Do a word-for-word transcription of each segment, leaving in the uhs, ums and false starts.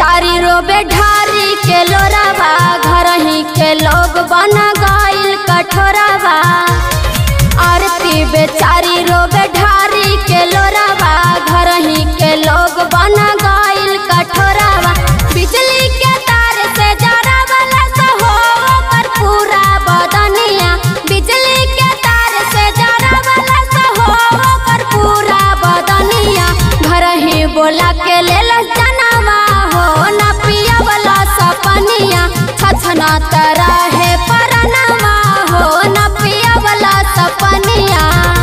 बेचारी रोबे ढारी के लोरावा, घर ही के लोग बना गइल कठोरावा। आरती बेचारी रोबे ढारी के लोरावा, घर ही के लोग बना गइल कठोरावा। बिजली के तार से जरा वाला सहो पर पूरा बदनिया, बिजली के तार से जरा वाला सहो पर पूरा बदनिया। घर ही बोला के ले जनवा हो न पिया वाला सपनिया, छछना तरा है परनवा हो न पिया वाला सपनिया।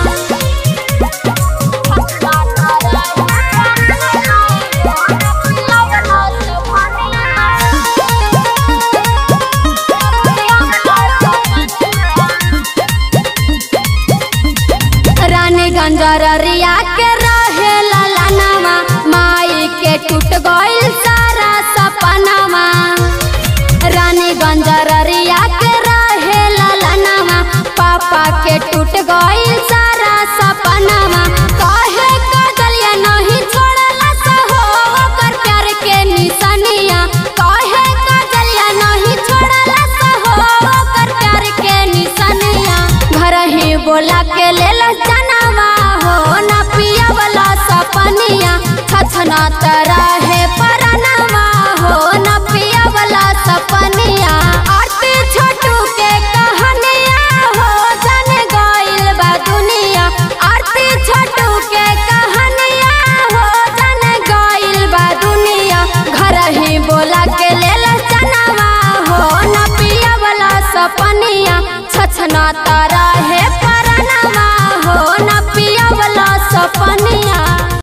रानीगंज अररिया के रहे ललनवा, माई के टूट गइल सारा सपनवा। रानीगंज अररिया के रहे ललनवा, पापा के टूट गइल सारा सपनवा। कहे कजलिया नहीं छोड़ला सहो ओकर प्यार के निशानिया, कहे कजलिया नहीं छोड़ला सहो ओकर प्यार के निशानिया। घर ही बोला के ले जनवा हो न पिया वाला सपनिया, छछना तरा है परनवा हो न पिया वाला सपनिया। आरती छोटू के कहानिया हो जन गइल बा दुनिया, आरती छोटू के कहानिया हो जन गइल बा दुनिया। घर ही बोला के ले जनवा हो न पिया वाला सपनिया, छछना तरा है परनवा हो न पिया वाला सपनिया।